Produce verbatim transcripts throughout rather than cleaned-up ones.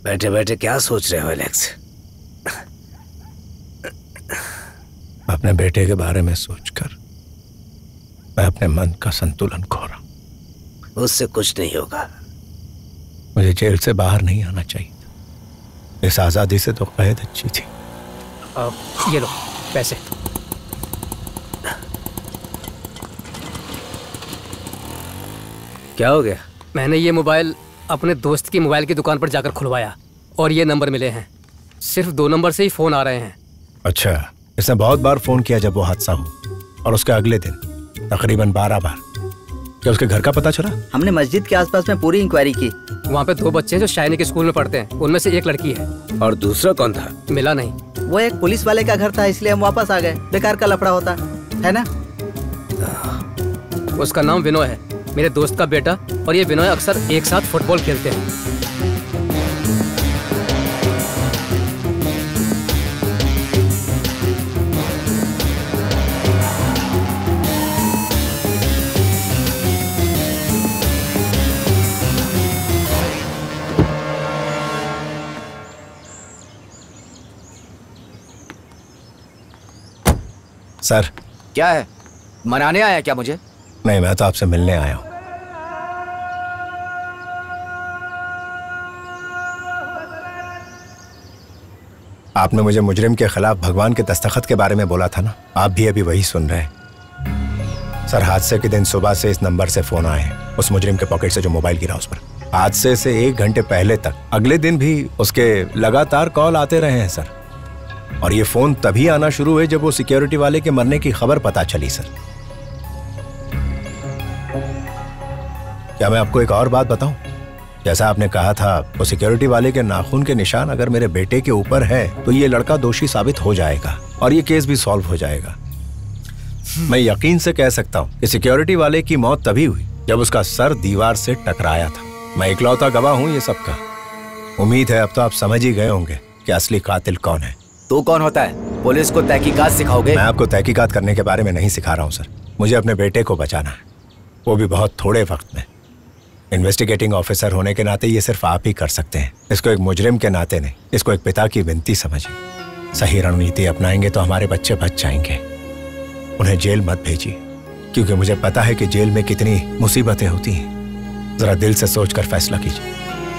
बैठे बैठे क्या सोच रहे हो एलेक्स? अपने बेटे के बारे में सोचकर मैं अपने मन का संतुलन खो रहा हूं। उससे कुछ नहीं होगा। मुझे जेल से बाहर नहीं आना चाहिए। इस आजादी से तो कैद अच्छी थी। आ, ये लो पैसे। क्या हो गया? मैंने ये मोबाइल अपने दोस्त की मोबाइल की दुकान पर जाकर खुलवाया और ये नंबर मिले हैं। सिर्फ दो नंबर से ही फोन आ रहे हैं। अच्छा, इसने बहुत बार फोन किया जब वो हादसा हो, और उसके अगले दिन तकरीबन बारह बार। क्या उसके घर का पता चला? हमने मस्जिद के आसपास में पूरी इंक्वायरी की। वहाँ पे दो बच्चे हैं जो शाइनी के स्कूल में पढ़ते हैं, उनमें से एक लड़की है। और दूसरा कौन था? मिला नहीं। वो एक पुलिस वाले का घर था, इसलिए हम वापस आ गए। बेकार का लफड़ा होता है ना। उसका नाम विनोय है, मेरे दोस्त का बेटा, और ये विनोय अक्सर एक साथ फुटबॉल खेलते हैं। सर। क्या है? मनाने आया क्या मुझे? नहीं, मैं तो आपसे मिलने आया हूं। आपने मुझे मुजरिम के खिलाफ भगवान के दस्तखत के बारे में बोला था ना, आप भी अभी वही सुन रहे हैं। सर, हादसे के दिन सुबह से इस नंबर से फोन आए हैं। उस मुजरिम के पॉकेट से जो मोबाइल गिरा उस पर हादसे से एक घंटे पहले तक अगले दिन भी उसके लगातार कॉल आते रहे हैं सर। और ये फोन तभी आना शुरू हुए जब वो सिक्योरिटी वाले के मरने की खबर पता चली सर। क्या मैं आपको एक और बात बताऊं? जैसा आपने कहा था, वो सिक्योरिटी वाले के नाखून के निशान अगर मेरे बेटे के ऊपर है तो ये लड़का दोषी साबित हो जाएगा और ये केस भी सॉल्व हो जाएगा। मैं यकीन से कह सकता हूं कि सिक्योरिटी वाले की मौत तभी हुई जब उसका सर दीवार से टकराया था। मैं इकलौता गवाह हूं ये सबका। उम्मीद है अब तो आप समझ ही गए होंगे कि असली कातिल कौन है। तू कौन होता है? पुलिस को तहकीकात सिखाओगे? मैं आपको तहकीकात करने के बारे में नहीं सिखा रहा हूं सर। मुझे अपने बेटे को बचाना है, वो भी बहुत थोड़े वक्त में। इन्वेस्टिगेटिंग ऑफिसर होने के नाते ये सिर्फ आप ही कर सकते हैं। इसको एक मुजरिम के नाते नहीं, इसको एक पिता की विनती समझिए। सही रणनीति अपनाएंगे तो हमारे बच्चे बच जाएंगे। उन्हें जेल मत भेजिए, क्योंकि मुझे पता है कि जेल में कितनी मुसीबतें होती हैं। जरा दिल से सोचकर फैसला कीजिए।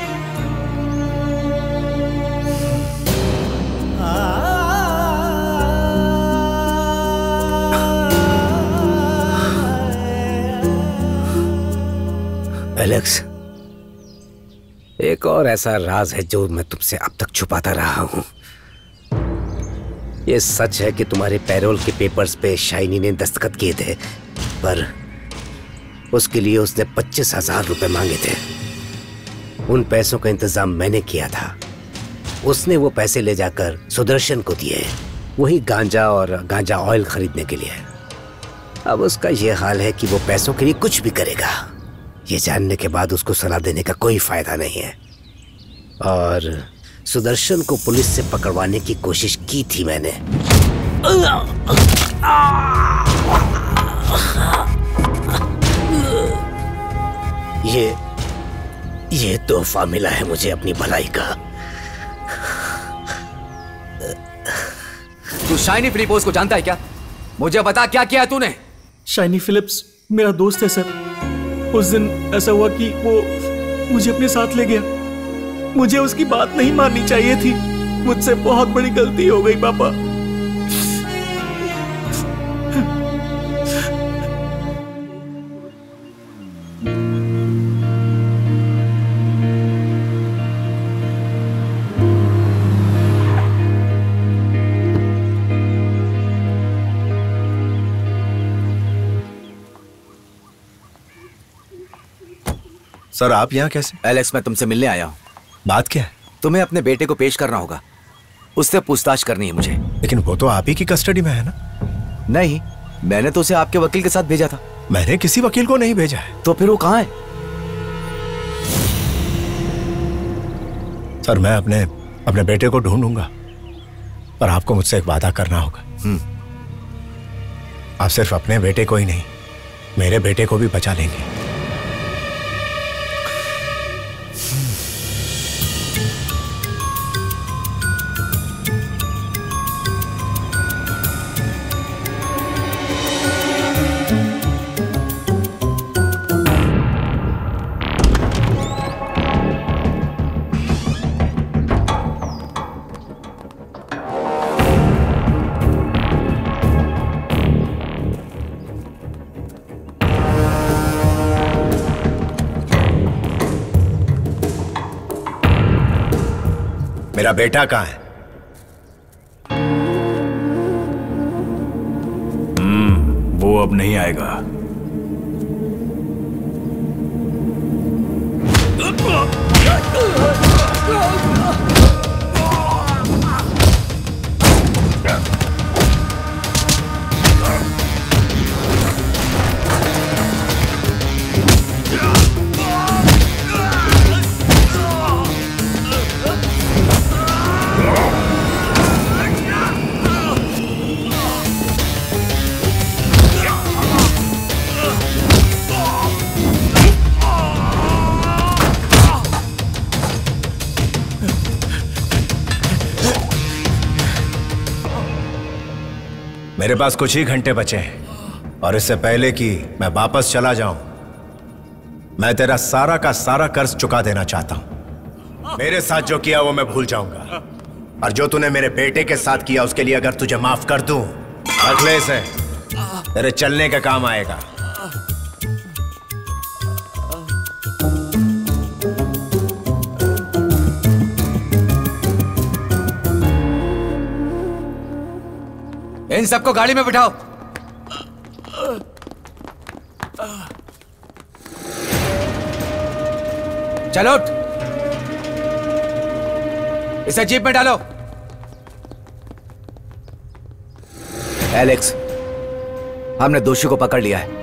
एलेक्स, एक और ऐसा राज है जो मैं तुमसे अब तक छुपाता रहा हूं। ये सच है कि तुम्हारे पैरोल के पेपर्स पे शाइनी ने दस्तखत किए थे, पर उसके लिए उसने पच्चीस हजार रुपए मांगे थे। उन पैसों का इंतजाम मैंने किया था। उसने वो पैसे ले जाकर सुदर्शन को दिए, वही गांजा और गांजा ऑयल खरीदने के लिए। अब उसका ये हाल है कि वो पैसों के लिए कुछ भी करेगा। ये जानने के बाद उसको सलाह देने का कोई फायदा नहीं है। और सुदर्शन को पुलिस से पकड़वाने की कोशिश की थी मैंने। ये ये तोहफा मिला है मुझे अपनी भलाई का। तू शाइनी फिलिप्स को जानता है क्या? मुझे बता, क्या किया तूने? शाइनी फिलिप्स मेरा दोस्त है सर। उस दिन ऐसा हुआ कि वो मुझे अपने साथ ले गया। मुझे उसकी बात नहीं माननी चाहिए थी। मुझसे बहुत बड़ी गलती हो गई पापा। सर, आप यहाँ कैसे? एलेक्स, मैं तुमसे मिलने आया हूँ। बात क्या है? तुम्हें अपने बेटे को पेश करना होगा। उससे पूछताछ करनी है मुझे। लेकिन वो तो आप ही की कस्टडी में है ना? नहीं, मैंने तो उसे आपके वकील के साथ भेजा था। मैंने किसी वकील को नहीं भेजा है। तो फिर वो कहाँ है? सर, मैं अपने अपने बेटे को ढूंढूंगा, पर आपको मुझसे एक वादा करना होगा। आप सिर्फ अपने बेटे को ही नहीं, मेरे बेटे को भी बचा लेंगे। मेरा बेटा कहाँ है? हम्म, वो अब नहीं आएगा। मेरे पास कुछ ही घंटे बचे हैं और इससे पहले कि मैं वापस चला जाऊं, मैं तेरा सारा का सारा कर्ज चुका देना चाहता हूं। मेरे साथ जो किया वो मैं भूल जाऊंगा, और जो तूने मेरे बेटे के साथ किया उसके लिए अगर तुझे माफ कर दूं, अगले से तेरे चलने का काम आएगा। इन सबको गाड़ी में बिठाओ। चलो, इसे जीप में डालो। एलेक्स, हमने दोषी को पकड़ लिया है।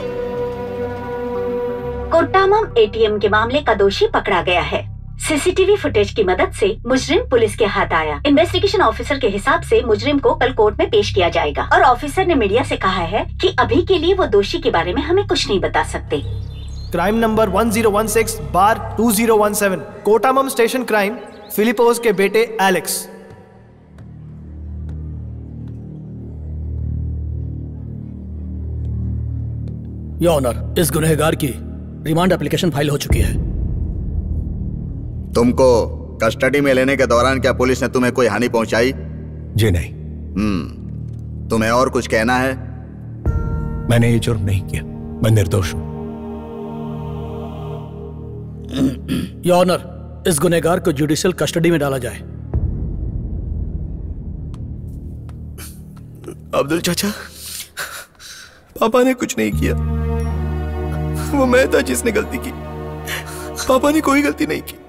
कोट्टामम एटीएम के मामले का दोषी पकड़ा गया है। सीसीटीवी फुटेज की मदद से मुजरिम पुलिस के हाथ आया। इन्वेस्टिगेशन ऑफिसर के हिसाब से मुजरिम को कल कोर्ट में पेश किया जाएगा, और ऑफिसर ने मीडिया से कहा है कि अभी के लिए वो दोषी के बारे में हमें कुछ नहीं बता सकते। Crime number one zero one six bar two zero one seven, Kottayam station crime, Philipose के बेटे एलेक्स। योर ऑनर, इस गुनहगार की रिमांड एप्लीकेशन फाइल हो चुकी है। तुमको कस्टडी में लेने के दौरान क्या पुलिस ने तुम्हें कोई हानि पहुंचाई? जी नहीं। हम्म, तुम्हें और कुछ कहना है? मैंने ये जुर्म नहीं किया, मैं निर्दोष हूं। योर ऑनर, इस गुनहगार को जुडिशियल कस्टडी में डाला जाए। अब्दुल चाचा, पापा ने कुछ नहीं किया, वो मैं था जिसने गलती की। पापा ने कोई गलती नहीं की।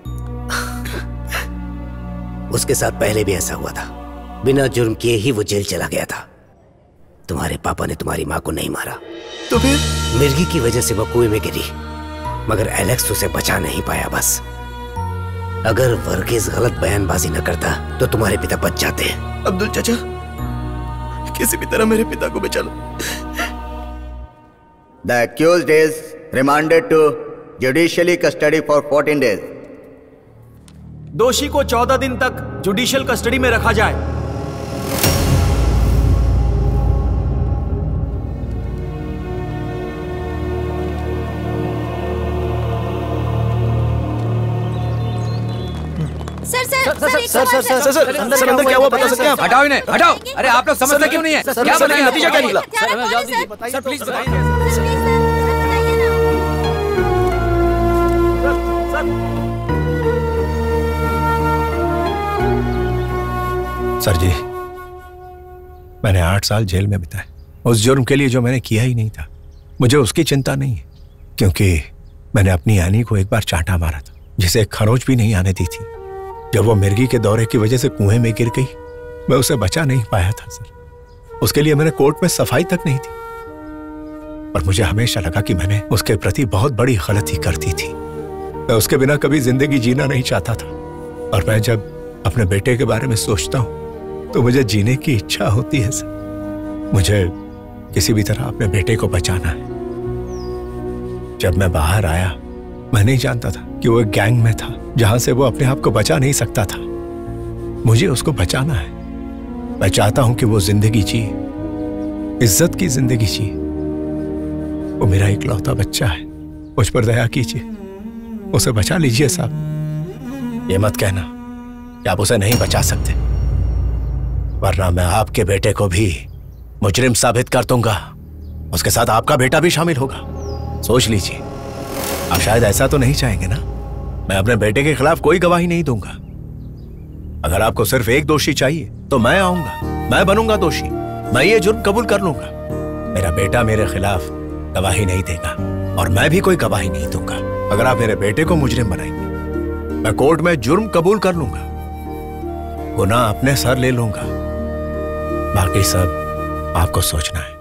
उसके साथ पहले भी ऐसा हुआ था, बिना जुर्म किए ही वो जेल चला गया था। तुम्हारे पापा ने तुम्हारी माँ को नहीं मारा, तो फिर मिर्गी की वजह से वो कुएं में गिरी, मगर एलेक्स उसे बचा नहीं पाया। बस अगर वर्गीस गलत बयानबाजी न करता तो तुम्हारे पिता बच जाते। अब्दुल चाचा, किसी भी तरह मेरे पिता को बचा लो। The accused is remanded to judicially custody for fourteen days. दोषी को चौदह दिन तक जुडिशियल कस्टडी में रखा जाए। Sir sir sir sir sir sir sir sir अंदर अंदर क्या हुआ बता सकते हैं आप? हटाओ इन्हें, हटाओ। अरे आप लोग समझते क्यों नहीं है? क्या बताएं? नतीजा क्या निकला? सर प्लीज बताइए। सर जी, मैंने आठ साल जेल में बिताए उस जुर्म के लिए जो मैंने किया ही नहीं था। मुझे उसकी चिंता नहीं है, क्योंकि मैंने अपनी यानी को एक बार चांटा मारा था, जिसे खरोच भी नहीं आने दी थी। जब वो मिर्गी के दौरे की वजह से कुएं में गिर गई, मैं उसे बचा नहीं पाया था सर। उसके लिए मैंने कोर्ट में सफाई तक नहीं दी, पर मुझे हमेशा लगा कि मैंने उसके प्रति बहुत बड़ी गलती कर दी थी। मैं उसके बिना कभी जिंदगी जीना नहीं चाहता था, और मैं जब अपने बेटे के बारे में सोचता हूँ तो मुझे जीने की इच्छा होती है सर। मुझे किसी भी तरह अपने बेटे को बचाना है। जब मैं बाहर आया, मैं नहीं जानता था कि वो एक गैंग में था जहां से वो अपने आप को बचा नहीं सकता था। मुझे उसको बचाना है। मैं चाहता हूं कि वो जिंदगी जिए, इज्जत की जिंदगी जिए। वो मेरा इकलौता बच्चा है, मुझ पर दया कीजिए, उसे बचा लीजिए साहब। ये मत कहना कि आप उसे नहीं बचा सकते, वरना मैं आपके बेटे को भी मुजरिम साबित कर दूंगा। उसके साथ आपका बेटा भी शामिल होगा। सोच लीजिए, आप शायद ऐसा तो नहीं चाहेंगे ना? मैं अपने बेटे के खिलाफ कोई गवाही नहीं दूंगा। अगर आपको सिर्फ एक दोषी चाहिए तो मैं आऊंगा, मैं बनूंगा दोषी, मैं ये जुर्म कबूल कर लूंगा। मेरा बेटा मेरे खिलाफ गवाही नहीं देगा और मैं भी कोई गवाही नहीं दूंगा। अगर आप मेरे बेटे को मुजरिम बनाएंगे, मैं कोर्ट में जुर्म कबूल कर लूंगा, गुनाह अपने सर ले लूंगा। बाकी सब आपको सोचना है।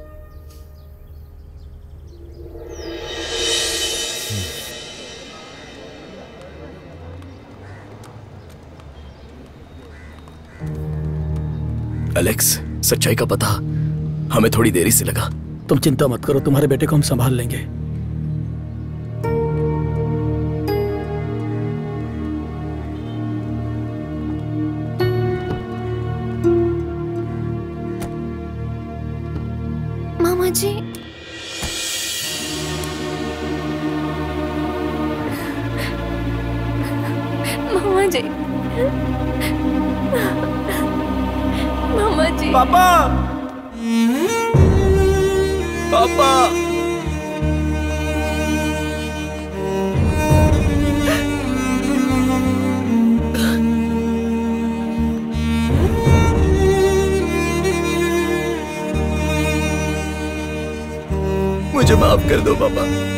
एलेक्स, सच्चाई का पता हमें थोड़ी देरी से लगा। तुम चिंता मत करो, तुम्हारे बेटे को हम संभाल लेंगे। मामा जी, मामा जी, मामा जी, पापा, पापा, मुझे माफ कर दो पापा।